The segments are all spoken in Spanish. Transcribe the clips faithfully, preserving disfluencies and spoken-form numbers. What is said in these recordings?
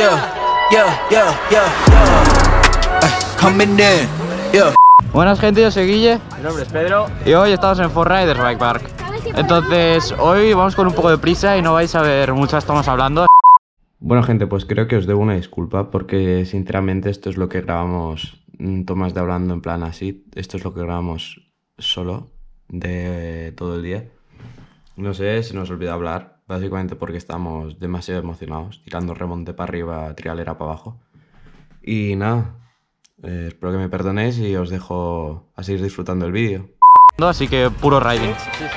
yeah, yeah, yeah, yeah, yeah. Coming in, yeah. Buenas gente, yo soy Guille. Mi nombre es Pedro. Y hoy estamos en Fort Riders Bike Park. Entonces, hoy vamos con un poco de prisa y no vais a ver muchas tomas hablando. Bueno gente, pues creo que os debo una disculpa porque sinceramente esto es lo que grabamos, tomas de hablando en plan así. Esto es lo que grabamos solo de todo el día. No sé, se nos olvidó hablar, básicamente porque estamos demasiado emocionados, tirando remonte para arriba, trialera para abajo. Y nada, eh, espero que me perdonéis y os dejo a seguir disfrutando el vídeo. Así que puro riding. Sí, sí.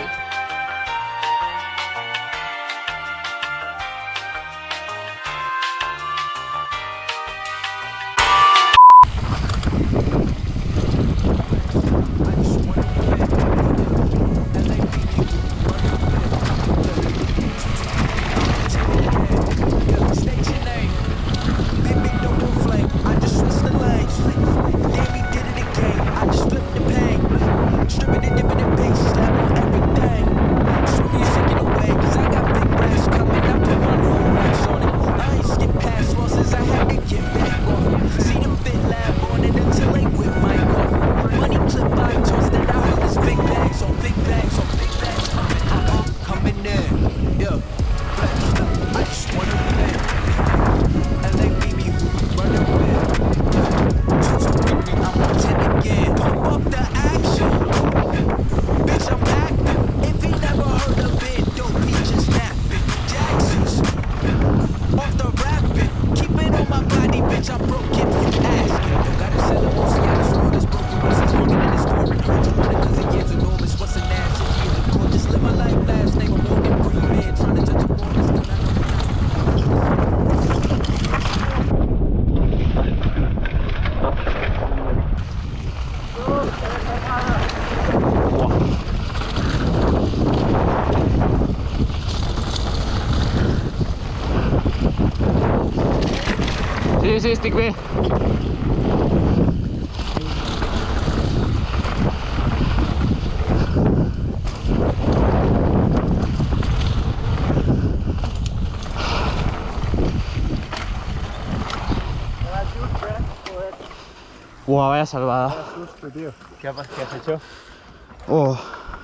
Sí, sí, stick B. Wow, vaya salvada. ¿Qué has, qué has hecho? Oh.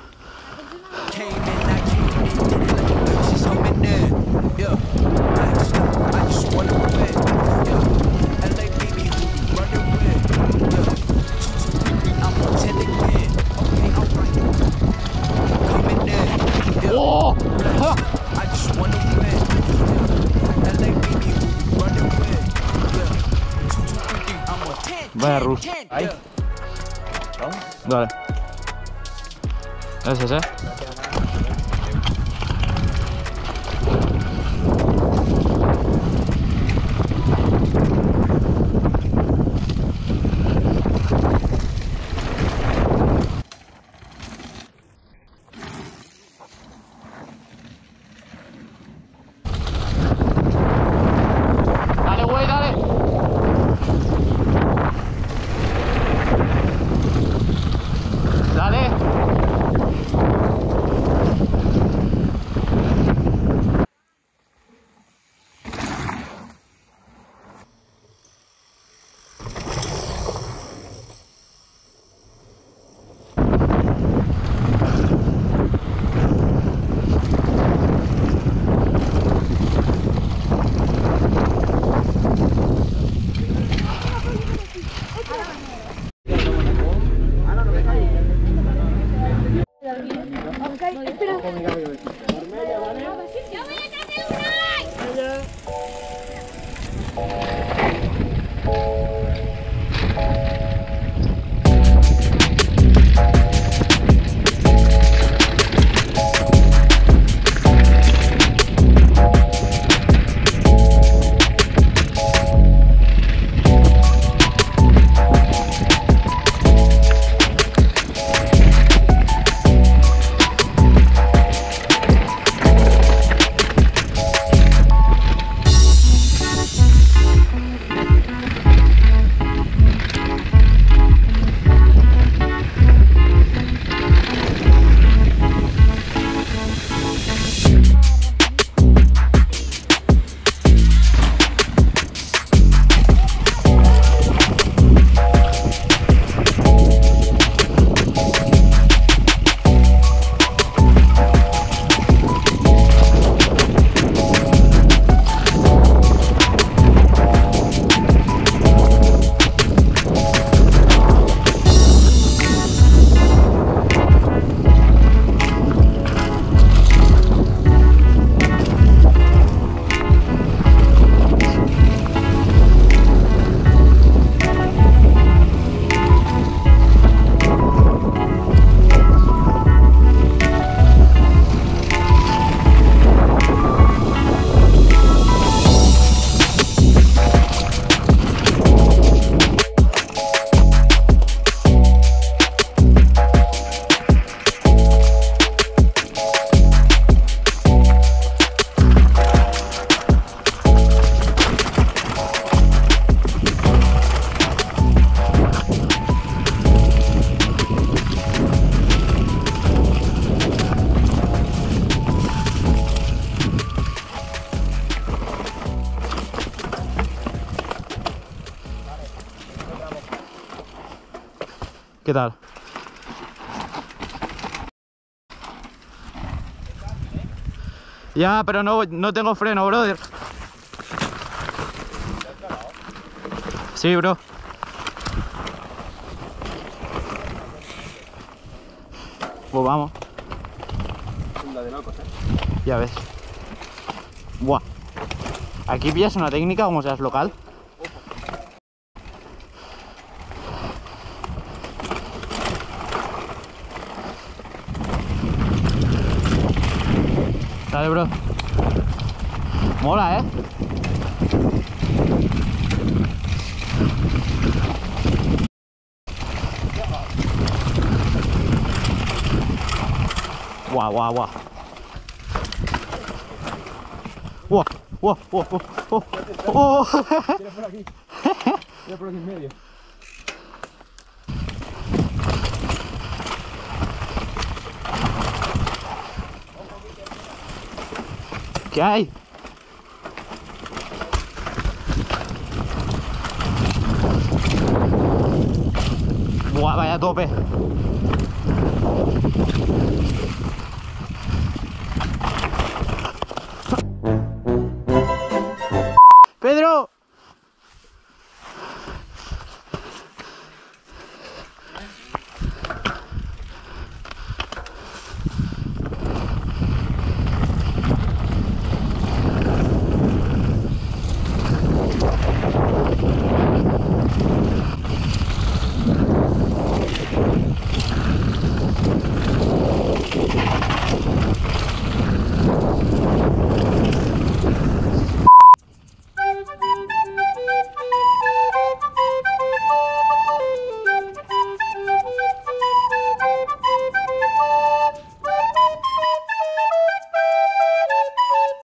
Oh. Ah. Vaya rush. Ahí. Dale. Ese es, eh. Dale, güey, dale. Dale. ¿Qué tal? Ya, pero no, no tengo freno, brother. Sí, bro. Pues vamos. La de locos, ¿eh? Ya ves. Buah. Aquí pillas una técnica como seas local. Dale, bro. Mola, ¿eh? Guau, guau, guau. Guau, guau, guau, guau. Oh. Tira por aquí. Tira por aquí en medio. ¿Qué hay? Buah, vaya tope.